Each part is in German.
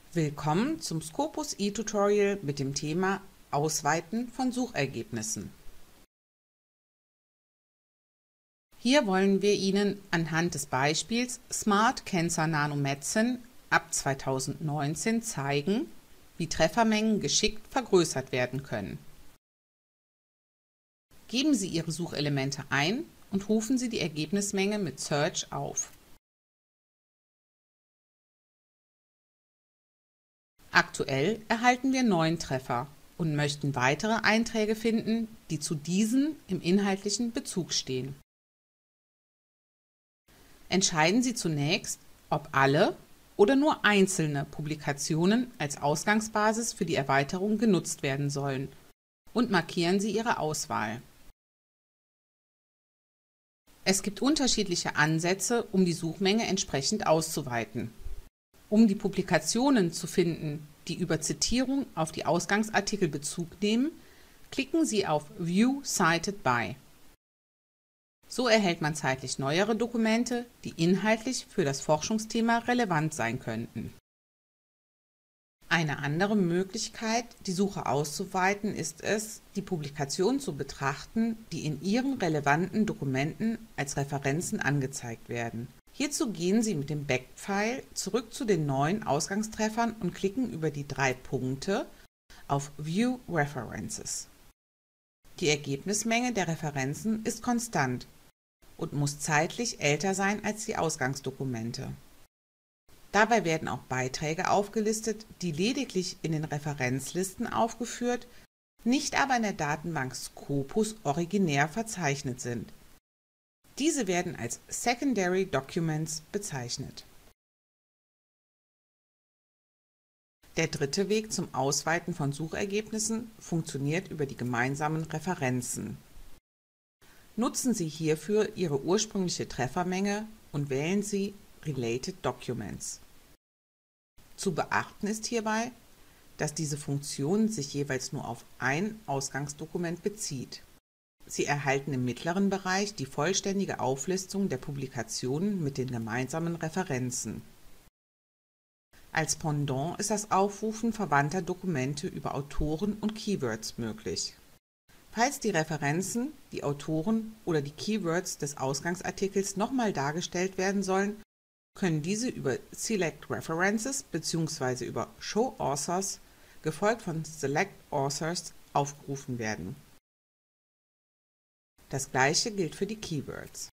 Willkommen zum Scopus eTutorial mit dem Thema Ausweiten von Suchergebnissen. Hier wollen wir Ihnen anhand des Beispiels Smart Cancer Nanomedicine ab 2019 zeigen, wie Treffermengen geschickt vergrößert werden können. Geben Sie Ihre Suchelemente ein und rufen Sie die Ergebnismenge mit Search auf. Aktuell erhalten wir 9 Treffer und möchten weitere Einträge finden, die zu diesen im inhaltlichen Bezug stehen. Entscheiden Sie zunächst, ob alle oder nur einzelne Publikationen als Ausgangsbasis für die Erweiterung genutzt werden sollen und markieren Sie Ihre Auswahl. Es gibt unterschiedliche Ansätze, um die Suchmenge entsprechend auszuweiten. Um die Publikationen zu finden, die über Zitierung auf die Ausgangsartikel Bezug nehmen, klicken Sie auf View Cited By. So erhält man zeitlich neuere Dokumente, die inhaltlich für das Forschungsthema relevant sein könnten. Eine andere Möglichkeit, die Suche auszuweiten, ist es, die Publikationen zu betrachten, die in Ihren relevanten Dokumenten als Referenzen angezeigt werden. Hierzu gehen Sie mit dem Back-Pfeil zurück zu den neuen Ausgangstreffern und klicken über die 3 Punkte auf View References. Die Ergebnismenge der Referenzen ist konstant und muss zeitlich älter sein als die Ausgangsdokumente. Dabei werden auch Beiträge aufgelistet, die lediglich in den Referenzlisten aufgeführt, nicht aber in der Datenbank Scopus originär verzeichnet sind. Diese werden als Secondary Documents bezeichnet. Der dritte Weg zum Ausweiten von Suchergebnissen funktioniert über die gemeinsamen Referenzen. Nutzen Sie hierfür Ihre ursprüngliche Treffermenge und wählen Sie Related Documents. Zu beachten ist hierbei, dass diese Funktion sich jeweils nur auf ein Ausgangsdokument bezieht. Sie erhalten im mittleren Bereich die vollständige Auflistung der Publikationen mit den gemeinsamen Referenzen. Als Pendant ist das Aufrufen verwandter Dokumente über Autoren und Keywords möglich. Falls die Referenzen, die Autoren oder die Keywords des Ausgangsartikels nochmal dargestellt werden sollen, können diese über Select References bzw. über Show Authors, gefolgt von Select Authors, aufgerufen werden. Das gleiche gilt für die Keywords.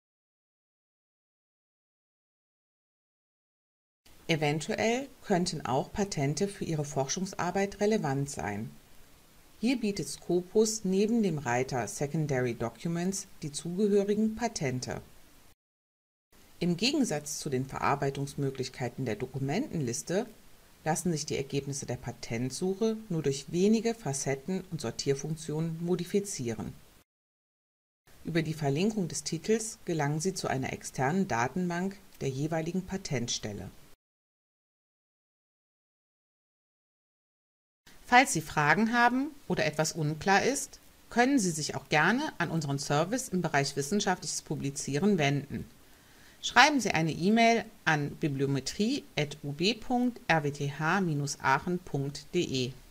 Eventuell könnten auch Patente für Ihre Forschungsarbeit relevant sein. Hier bietet Scopus neben dem Reiter Secondary Documents die zugehörigen Patente. Im Gegensatz zu den Verarbeitungsmöglichkeiten der Dokumentenliste lassen sich die Ergebnisse der Patentsuche nur durch wenige Facetten und Sortierfunktionen modifizieren. Über die Verlinkung des Titels gelangen Sie zu einer externen Datenbank der jeweiligen Patentstelle. Falls Sie Fragen haben oder etwas unklar ist, können Sie sich auch gerne an unseren Service im Bereich wissenschaftliches Publizieren wenden. Schreiben Sie eine E-Mail an bibliometrie@ub.rwth-aachen.de.